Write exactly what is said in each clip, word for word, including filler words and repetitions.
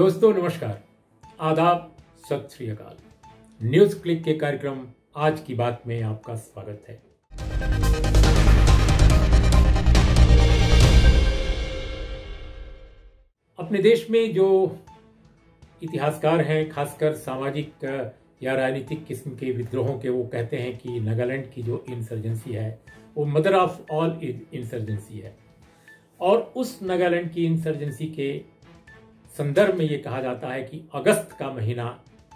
दोस्तों नमस्कार, आदाब, सत श्री अकाल। न्यूज क्लिक के कार्यक्रम आज की बात में आपका स्वागत है। अपने देश में जो इतिहासकार हैं, खासकर सामाजिक या राजनीतिक किस्म के विद्रोहों के, वो कहते हैं कि नागालैंड की जो इंसर्जेंसी है वो मदर ऑफ ऑल इंसर्जेंसी है। और उस नागालैंड की इंसर्जेंसी के संदर्भ में ये कहा जाता है कि अगस्त का महीना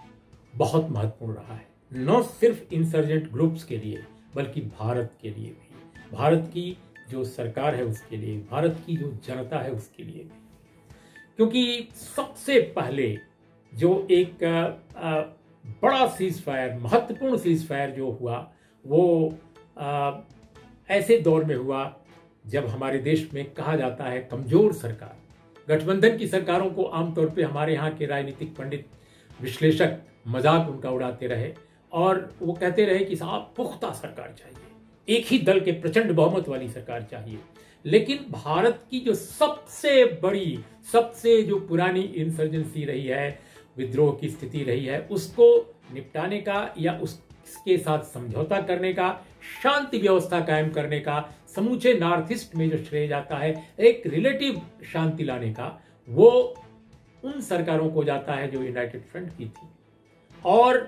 बहुत महत्वपूर्ण रहा है, न सिर्फ इंसर्जेंट ग्रुप्स के लिए बल्कि भारत के लिए भी, भारत की जो सरकार है उसके लिए, भारत की जो जनता है उसके लिए भी। क्योंकि सबसे पहले जो एक आ, बड़ा सीज फायर, महत्वपूर्ण सीज फायर जो हुआ वो आ, ऐसे दौर में हुआ जब हमारे देश में कहा जाता है कमजोर सरकार, गठबंधन की सरकारों को आमतौर पे हमारे यहाँ के राजनीतिक पंडित, विश्लेषक मजाक उनका उड़ाते रहे और वो कहते रहे कि साहब पुख्ता सरकार चाहिए, एक ही दल के प्रचंड बहुमत वाली सरकार चाहिए। लेकिन भारत की जो सबसे बड़ी, सबसे जो पुरानी इंसर्जेंसी रही है, विद्रोह की स्थिति रही है, उसको निपटाने का या उसके साथ समझौता करने का, शांति व्यवस्था कायम करने का, समूचे नॉर्थ ईस्ट में जो श्रेय जाता है एक रिलेटिव शांति लाने का, वो उन सरकारों को जाता है जो यूनाइटेड फ्रंट की थी। और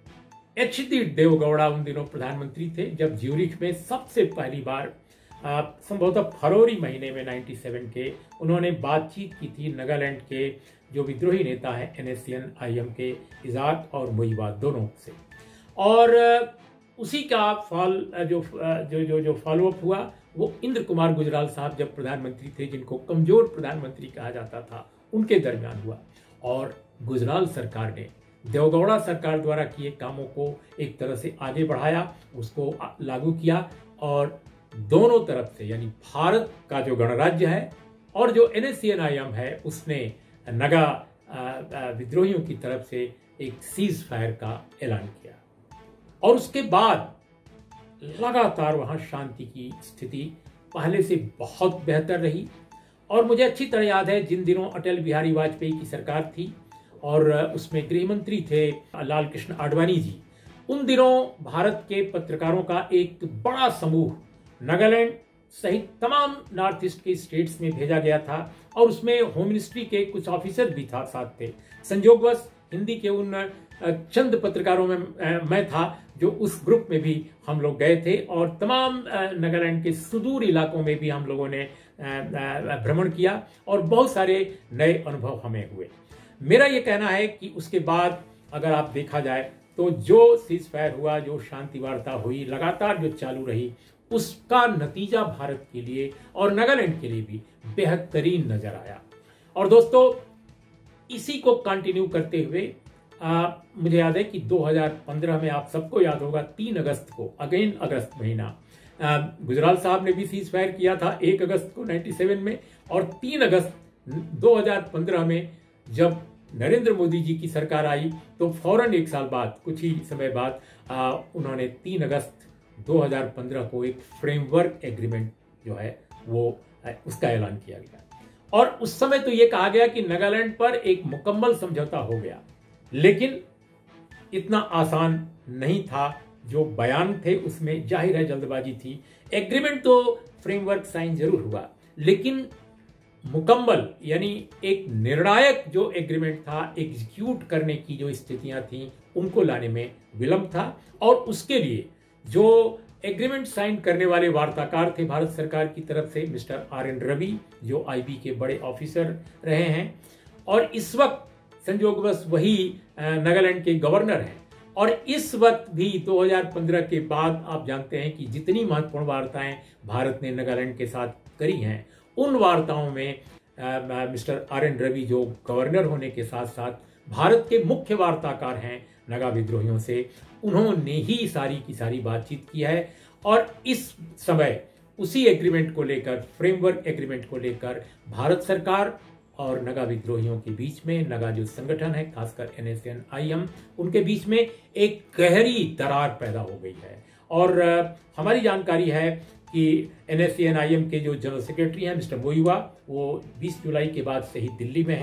एच डी देवगौड़ा उन दिनों प्रधानमंत्री थे जब ज्यूरिख में सबसे पहली बार संभवतः फरवरी महीने में सत्तानवे के उन्होंने बातचीत की थी नागालैंड के जो विद्रोही नेता है N S C N I M के इजाद और मुईबाद दोनों से। और उसी का फॉल जो जो जो जो फॉलोअप हुआ वो इंद्र कुमार गुजराल साहब जब प्रधानमंत्री थे, जिनको कमजोर प्रधानमंत्री कहा जाता था, उनके दरमियान हुआ। और गुजराल सरकार ने देवगौड़ा सरकार द्वारा किए कामों को एक तरह से आगे बढ़ाया, उसको लागू किया और दोनों तरफ से, यानी भारत का जो गणराज्य है और जो N S C N I M है, उसने नगा विद्रोहियों की तरफ से एक सीज फायर का ऐलान किया। और उसके बाद लगातार वहां शांति की स्थिति पहले से बहुत बेहतर रही। और मुझे अच्छी तरह याद है जिन दिनों अटल बिहारी वाजपेयी की सरकार थी और उसमें गृह मंत्री थे लाल कृष्ण आडवाणी जी, उन दिनों भारत के पत्रकारों का एक बड़ा समूह नागालैंड सहित तमाम नॉर्थ ईस्ट के स्टेट्स में भेजा गया था और उसमें होम मिनिस्ट्री के कुछ ऑफिसर भी था साथ थे। संयोगवश हिंदी के उन चंद पत्रकारों में मैं था जो उस ग्रुप में भी हम लोग गए थे और तमाम नागालैंड के सुदूर इलाकों में भी हम लोगों ने भ्रमण किया और बहुत सारे नए अनुभव हमें हुए। मेरा ये कहना है कि उसके बाद अगर आप देखा जाए तो जो सीज फायर हुआ, जो शांति वार्ता हुई, लगातार जो चालू रही, उसका नतीजा भारत के लिए और नागालैंड के लिए भी बेहतरीन नजर आया। और दोस्तों इसी को कंटिन्यू करते हुए आ, मुझे याद है कि दो हज़ार पंद्रह में, आप सबको याद होगा, तीन अगस्त को, अगेन अगस्त महीना, गुजराल साहब ने भी सीज फायर किया था एक अगस्त को सत्तानवे में। और तीन अगस्त दो हज़ार पंद्रह में जब नरेंद्र मोदी जी की सरकार आई तो फौरन एक साल बाद, कुछ ही समय बाद, आ, उन्होंने तीन अगस्त दो हज़ार पंद्रह को एक फ्रेमवर्क एग्रीमेंट जो है वो उसका ऐलान किया गया। और उस समय तो ये कहा गया कि नागालैंड पर एक मुकम्मल समझौता हो गया, लेकिन इतना आसान नहीं था। जो बयान थे उसमें जाहिर है जल्दबाजी थी। एग्रीमेंट तो फ्रेमवर्क साइन जरूर हुआ, लेकिन मुकम्मल यानी एक निर्णायक जो एग्रीमेंट था, एग्जीक्यूट करने की जो स्थितियां थी, उनको लाने में विलंब था। और उसके लिए जो एग्रीमेंट साइन करने वाले वार्ताकार थे भारत सरकार की तरफ से, मिस्टर आर एन रवि, जो आई बी के बड़े ऑफिसर रहे हैं और इस वक्त संयोगवश वही नागालैंड के गवर्नर हैं। और इस वक्त भी दो हज़ार पंद्रह के बाद आप जानते हैं कि जितनी महत्वपूर्ण वार्ताएं भारत ने नागालैंड के साथ करी हैं, उन वार्ताओं में आ, मिस्टर आर एन रवि जो गवर्नर होने के साथ साथ भारत के मुख्य वार्ताकार हैं नागा विद्रोहियों से, उन्होंने ही सारी की सारी बातचीत की है। और इस समय उसी एग्रीमेंट को लेकर, फ्रेमवर्क एग्रीमेंट को लेकर, भारत सरकार और नगा विद्रोहियों के बीच में, नगा जो संगठन है खासकर N S C N I M, उनके बीच में एक गहरी दरार पैदा हो गई है। और आ, हमारी जानकारी है कि N S C N I M के जो जनरल सेक्रेटरी हैं मिस्टर मोईवा, वो बीस जुलाई के बाद से ही दिल्ली में हैं।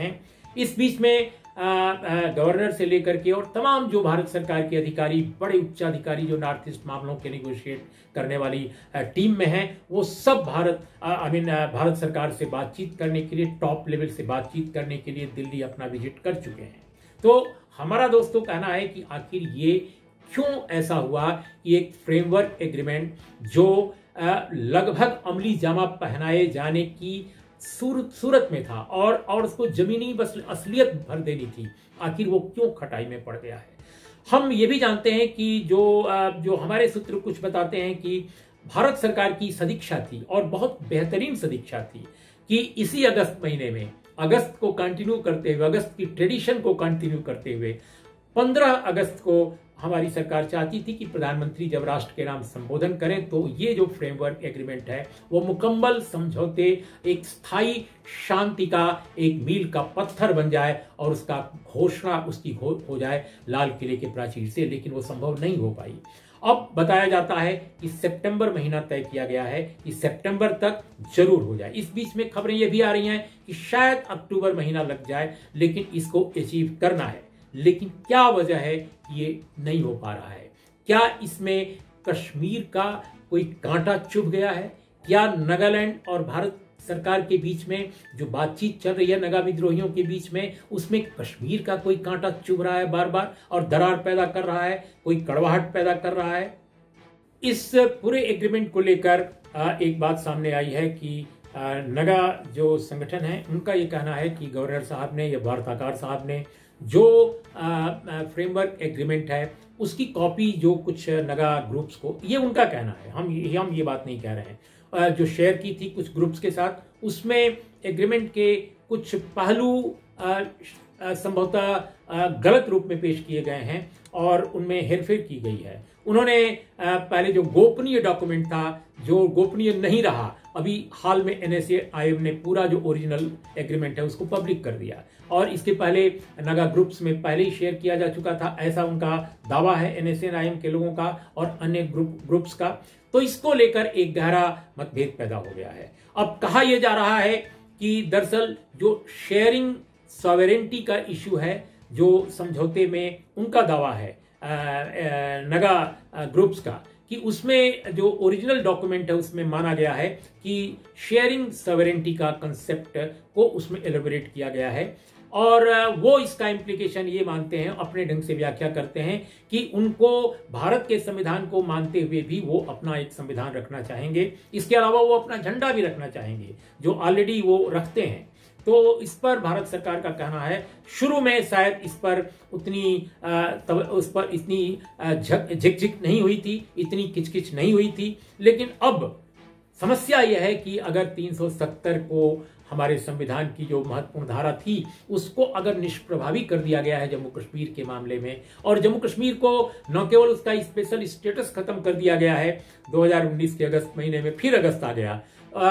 इस बीच में गवर्नर से लेकर के और तमाम जो भारत सरकार के अधिकारी, बड़े उच्च अधिकारी जो नॉर्थ ईस्ट मामलों के नेगोशिएट करने वाली टीम में हैं, वो सब भारत आई मीन भारत सरकार से बातचीत करने के लिए, टॉप लेवल से बातचीत करने के लिए दिल्ली अपना विजिट कर चुके हैं। तो हमारा दोस्तों कहना है कि आखिर ये क्यों ऐसा हुआ कि एक फ्रेमवर्क एग्रीमेंट जो लगभग अमली जामा पहनाए जाने की सूरत सूरत में था और और उसको जमीनी बस असलियत भर देनी थी, आखिर वो क्यों खटाई में पड़ गया है। हम ये भी जानते हैं कि जो जो हमारे सूत्र कुछ बताते हैं कि भारत सरकार की सदिच्छा थी और बहुत बेहतरीन सदिच्छा थी कि इसी अगस्त महीने में, अगस्त को कंटिन्यू करते हुए, अगस्त की ट्रेडिशन को कंटिन्यू करते हुए पंद्रह अगस्त को हमारी सरकार चाहती थी कि प्रधानमंत्री जब राष्ट्र के नाम संबोधन करें तो ये जो फ्रेमवर्क एग्रीमेंट है वो मुकम्मल समझौते, एक स्थायी शांति का एक मील का पत्थर बन जाए और उसका घोषणा उसकी हो जाए लाल किले के प्राचीर से, लेकिन वो संभव नहीं हो पाई। अब बताया जाता है कि सितंबर महीना तय किया गया है कि सितंबर तक जरूर हो जाए। इस बीच में खबरें ये भी आ रही हैं कि शायद अक्टूबर महीना लग जाए, लेकिन इसको अचीव करना है। लेकिन क्या वजह है कि ये नहीं हो पा रहा है? क्या इसमें कश्मीर का कोई कांटा चुभ गया है? क्या नागालैंड और भारत सरकार के बीच में जो बातचीत चल रही है नगा विद्रोहियों के बीच में, उसमें कश्मीर का कोई कांटा चुभ रहा है बार बार और दरार पैदा कर रहा है, कोई कड़वाहट पैदा कर रहा है? इस पूरे एग्रीमेंट को लेकर एक बात सामने आई है कि नगा जो संगठन है उनका ये कहना है कि गवर्नर साहब ने या वार्ताकार साहब ने जो फ्रेमवर्क एग्रीमेंट है उसकी कॉपी जो कुछ नगा ग्रुप्स को, ये उनका कहना है, हम हम ये बात नहीं कह रहे हैं, जो शेयर की थी कुछ ग्रुप्स के साथ, उसमें एग्रीमेंट के कुछ पहलू संभवतः गलत रूप में पेश किए गए हैं और उनमें हेरफेर की गई है। उन्होंने पहले जो गोपनीय डॉक्यूमेंट था, जो गोपनीय नहीं रहा, अभी हाल में N S A I M ने पूरा जो ओरिजिनल एग्रीमेंट है उसको पब्लिक कर दिया और इसके पहले नगा ग्रुप्स में पहले ही शेयर किया जा चुका था, ऐसा उनका दावा है N S A I M के लोगों का और अन्य ग्रुप ग्रुप्स का। तो इसको लेकर एक गहरा मतभेद पैदा हो गया है। अब कहा यह जा रहा है कि दरअसल जो शेयरिंग सॉवरेंटी का इश्यू है, जो समझौते में उनका दावा है नगा ग्रुप्स का, कि उसमें जो ओरिजिनल डॉक्यूमेंट है उसमें माना गया है कि शेयरिंग सॉवरेंटी का कंसेप्ट को उसमें एलोबरेट किया गया है और वो इसका इम्प्लीकेशन ये मानते हैं, अपने ढंग से व्याख्या करते हैं कि उनको भारत के संविधान को मानते हुए भी वो अपना एक संविधान रखना चाहेंगे, इसके अलावा वो अपना झंडा भी रखना चाहेंगे जो ऑलरेडी वो रखते हैं। तो इस पर भारत सरकार का कहना है, शुरू में शायद इस पर उतनी तब उस पर इतनी झिकझिक नहीं हुई थी, इतनी किचकिच नहीं हुई थी, लेकिन अब समस्या यह है कि अगर तीन सौ सत्तर को, हमारे संविधान की जो महत्वपूर्ण धारा थी, उसको अगर निष्प्रभावी कर दिया गया है जम्मू कश्मीर के मामले में, और जम्मू कश्मीर को न केवल उसका स्पेशल स्टेटस खत्म कर दिया गया है दो हज़ार उन्नीस के अगस्त महीने में, फिर अगस्त आ गया,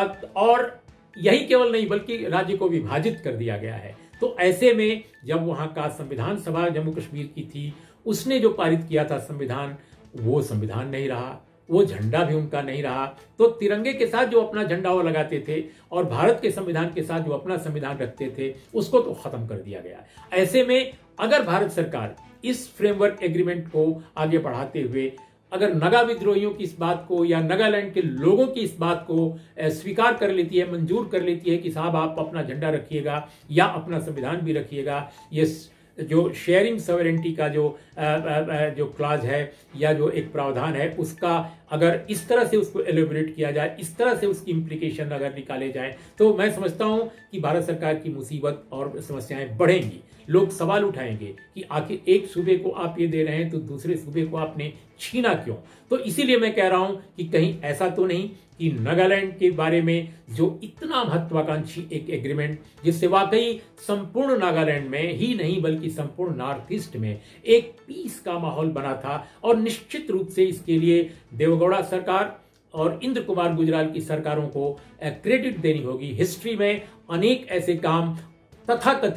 और यही केवल नहीं बल्कि राज्य को विभाजित कर दिया गया है। तो ऐसे में जब वहां का संविधान सभा जम्मू कश्मीर की थी, उसने जो पारित किया था संविधान, वो संविधान नहीं रहा, वो झंडा भी उनका नहीं रहा। तो तिरंगे के साथ जो अपना झंडा वो लगाते थे और भारत के संविधान के साथ जो अपना संविधान रखते थे, उसको तो खत्म कर दिया गया। ऐसे में अगर भारत सरकार इस फ्रेमवर्क एग्रीमेंट को आगे बढ़ाते हुए अगर नगा विद्रोहियों की इस बात को या नागालैंड के लोगों की इस बात को स्वीकार कर लेती है, मंजूर कर लेती है कि साहब आप अपना झंडा रखिएगा या अपना संविधान भी रखिएगा, ये जो शेयरिंग सॉवरेंटी का जो जो क्लाज है या जो एक प्रावधान है, उसका अगर इस तरह से उसको एलिब्रेट किया जाए, इस तरह से उसकी इम्प्लीकेशन अगर निकाले जाए, तो मैं समझता हूं कि भारत सरकार की मुसीबत और समस्याएं बढ़ेंगी। लोग सवाल उठाएंगे कि आखिर एक सूबे को आप ये दे रहे हैं तो दूसरे सूबे को आपने छीना क्यों? तो इसीलिए मैं कह रहा हूं कि कहीं ऐसा तो नहीं कि नागालैंड के बारे में जो इतना महत्वाकांक्षी एक एग्रीमेंट, जिससे वाकई संपूर्ण नागालैंड में ही नहीं बल्कि संपूर्ण नॉर्थ ईस्ट में एक पीस का माहौल बना था, और निश्चित रूप से इसके लिए देवेगौड़ा सरकार और इंद्र कुमार गुजराल की सरकारों को क्रेडिट देनी होगी। हिस्ट्री में अनेक ऐसे काम तथाकथित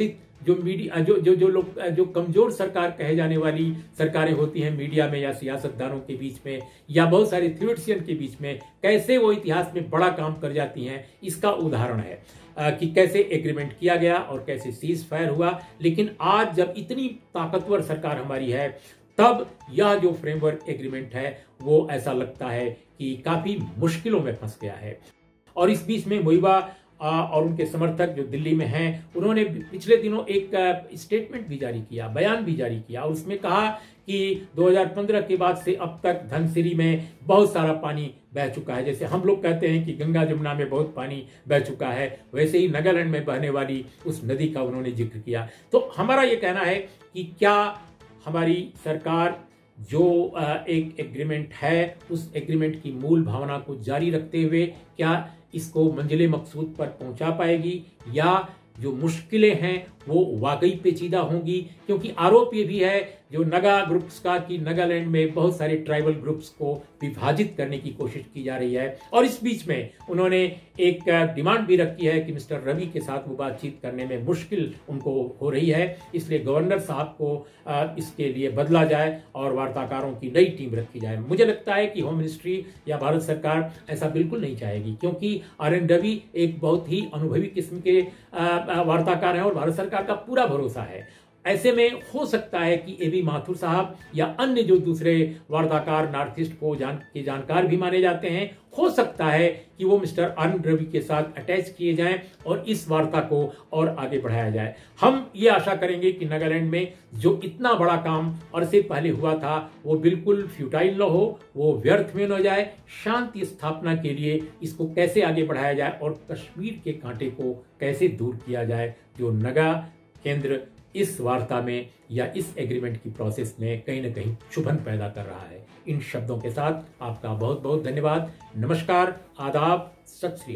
जो मीडिया जो जो जो लोग जो कमजोर सरकार कहे जाने वाली सरकारें होती हैं मीडिया में या सियासतदानों के बीच में या बहुत सारे थ्योरिटिशियन के बीच में, कैसे वो इतिहास में बड़ा काम कर जाती हैं, इसका उदाहरण है कि कैसे एग्रीमेंट किया गया और कैसे सीज फायर हुआ। लेकिन आज जब इतनी ताकतवर सरकार हमारी है, तब यह जो फ्रेमवर्क एग्रीमेंट है वो ऐसा लगता है कि काफी मुश्किलों में फंस गया है। और इस बीच में मुहिबा और उनके समर्थक जो दिल्ली में हैं, उन्होंने पिछले दिनों एक स्टेटमेंट भी जारी किया, बयान भी जारी किया, और उसमें कहा कि दो हज़ार पंद्रह के बाद से अब तक धनसिरी में बहुत सारा पानी बह चुका है। जैसे हम लोग कहते हैं कि गंगा जमुना में बहुत पानी बह चुका है, वैसे ही नागालैंड में बहने वाली उस नदी का उन्होंने जिक्र किया। तो हमारा ये कहना है कि क्या हमारी सरकार जो एक एग्रीमेंट है, उस एग्रीमेंट की मूल भावना को जारी रखते हुए क्या इसको मंजिले मकसूद पर पहुंचा पाएगी, या जो मुश्किलें हैं वो वाकई पेचीदा होंगी। क्योंकि आरोप ये भी है जो नगा ग्रुप्स का कि नागालैंड में बहुत सारे ट्राइबल ग्रुप्स को विभाजित करने की कोशिश की जा रही है। और इस बीच में उन्होंने एक डिमांड भी रखी है कि मिस्टर रवि के साथ वो बातचीत करने में मुश्किल उनको हो रही है, इसलिए गवर्नर साहब को इसके लिए बदला जाए और वार्ताकारों की नई टीम रखी जाए। मुझे लगता है कि होम मिनिस्ट्री या भारत सरकार ऐसा बिल्कुल नहीं चाहेगी, क्योंकि आर एन रवि एक बहुत ही अनुभवी किस्म के वार्ताकार हैं और भारत सरकार का पूरा भरोसा है। ऐसे में हो सकता है कि ए बी माथुर साहब या अन्य जो दूसरे वार्ताकार नॉर्थ ईस्ट को जान के जानकार भी माने जाते हैं, हो सकता है कि वो मिस्टर आर एन रवि के साथ अटैच किए जाएं और इस वार्ता को और आगे बढ़ाया जाए। हम ये आशा करेंगे कि नागालैंड में जो इतना बड़ा काम अरसे पहले हुआ था वो बिल्कुल फ्यूटाइल न हो, वो व्यर्थ में न जाए। शांति स्थापना के लिए इसको कैसे आगे बढ़ाया जाए और कश्मीर के कांटे को कैसे दूर किया जाए, जो नगा केंद्र इस वार्ता में या इस एग्रीमेंट की प्रोसेस में कहीं ना कहीं शुभन पैदा कर रहा है। इन शब्दों के साथ आपका बहुत बहुत धन्यवाद। नमस्कार, आदाब, सत श्री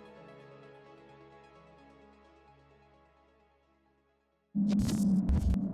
अकाल।